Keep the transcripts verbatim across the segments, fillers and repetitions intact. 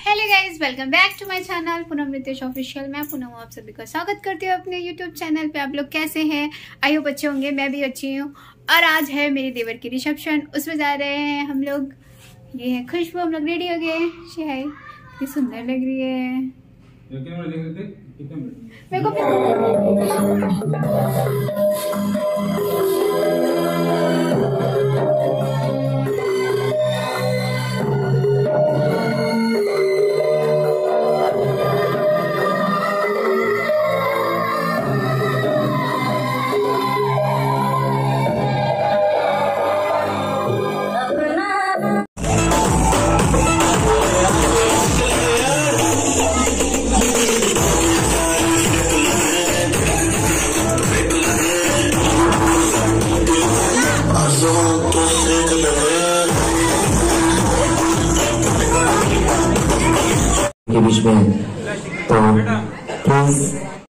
Hello guys, welcome back to my channel Poonam Ritesh official. मैं पूनम आप सभी का स्वागत करती हूँ अपने यूट्यूब चैनल पे। आप लोग कैसे हैं? आई होप अच्छे होंगे, मैं भी अच्छी हूँ। और आज है मेरी देवर की रिसेप्शन, उसमें जा रहे हैं हम लोग। ये है खुशबू, हम लोग रेडी हो गए। है कितनी सुंदर लग रही है मेरे को। के बीच में तो प्लीज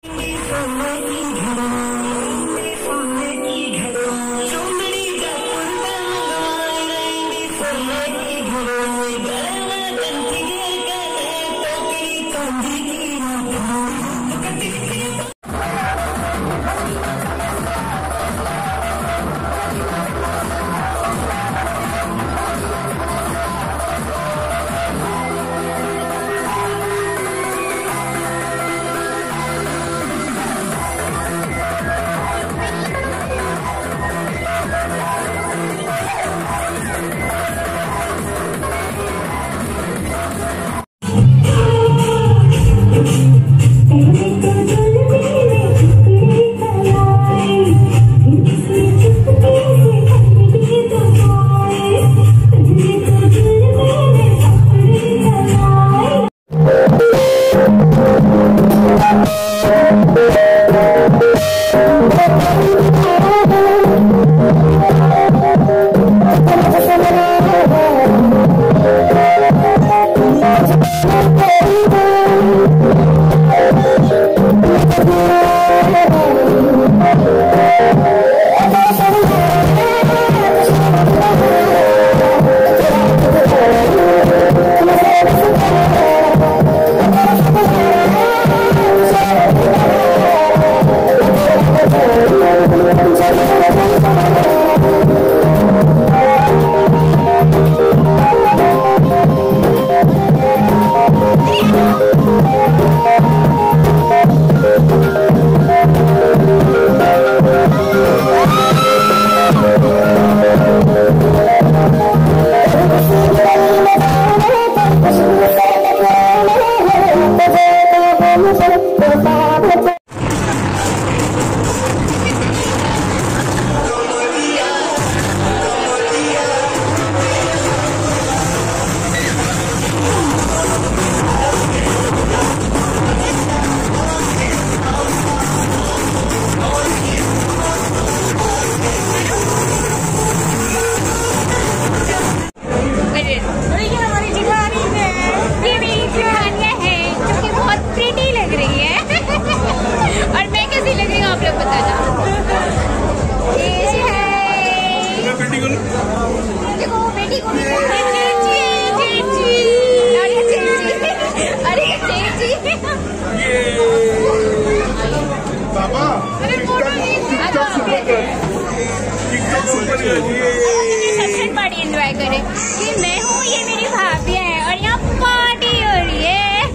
बड़ी एंजॉय करे कि मैं हूँ, ये मेरी भाभी है और यहाँ पार्टी हो रही है।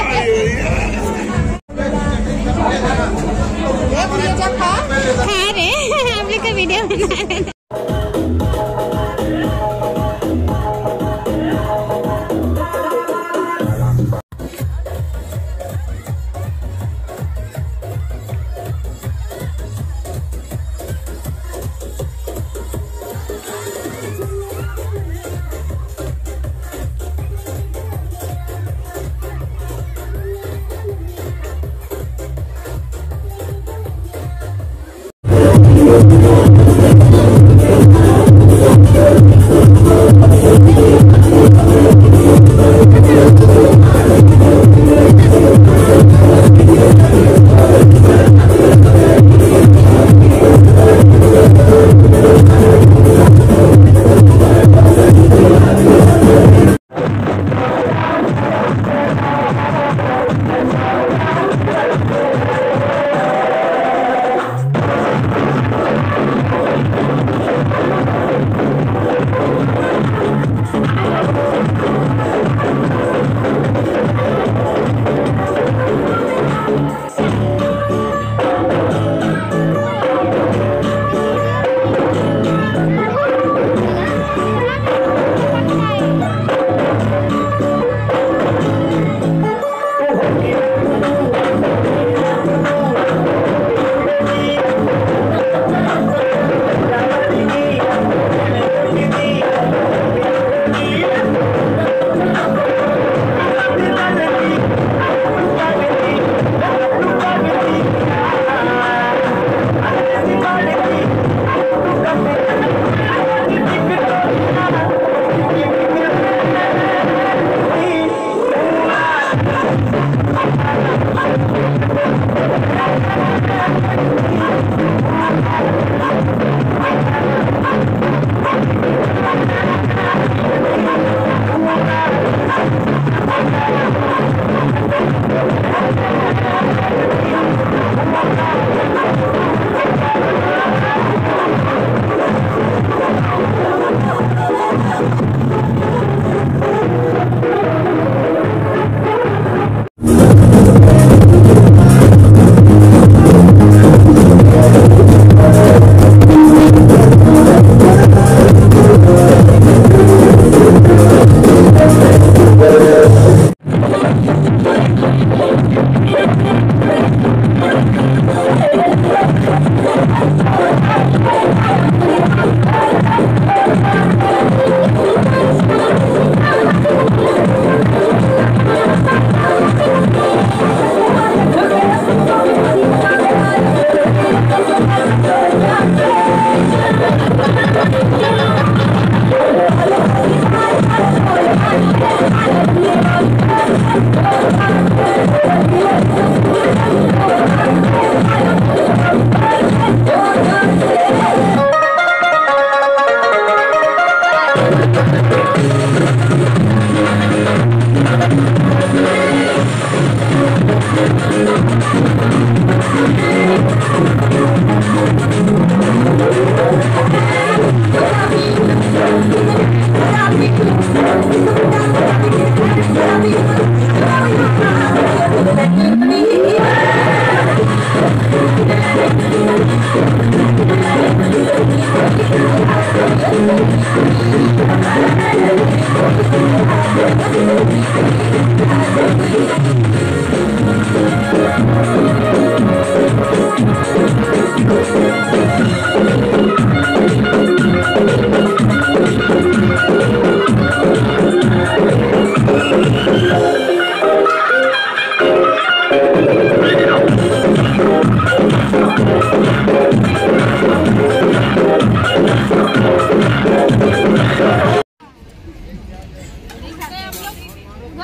अरे हम लोग का वीडियो बना रहे हैं। Thank you.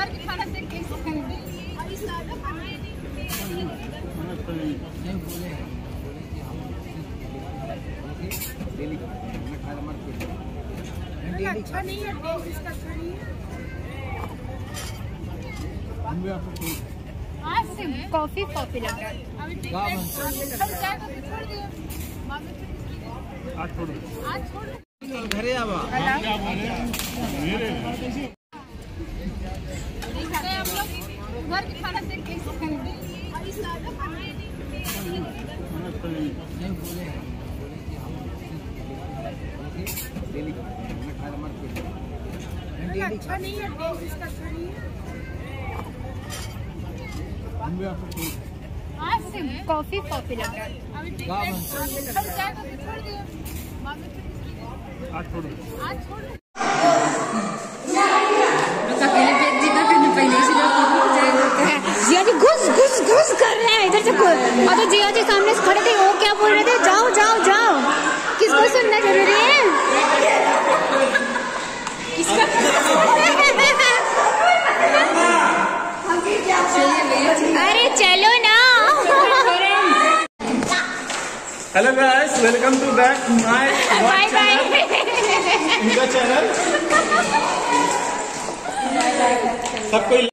खाना देख के अच्छा नहीं है, टेस्ट इसका अच्छा नहीं है। आज से कॉफी कॉफी लग रहा है। आज छोड़ आज छोड़ घरे आवा घर के खाना देख के अच्छा नहीं है, टेस्ट इसका अच्छा नहीं है। आज से कॉफी कॉफी लग रहा है। आज छोड़ आज छोड़ जिया जी घुस घुस घुस कर रहे हैं इधर से, और तो जिया जी सामने से खड़े थे, वो क्या बोल रहे थे, जाओ जाओ जाओ। किसको सुनना जरूरी है? किसका? अरे चलो ना। Hello guys, welcome to back my bye bye इनका चैनल सबको